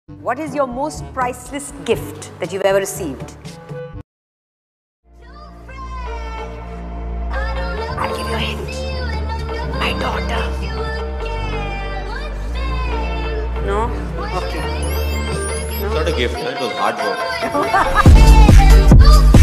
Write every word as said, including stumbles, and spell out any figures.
What is your most priceless gift that you've ever received? I'll give you a hint. My daughter. No? Okay. It's not a gift, it was hard work.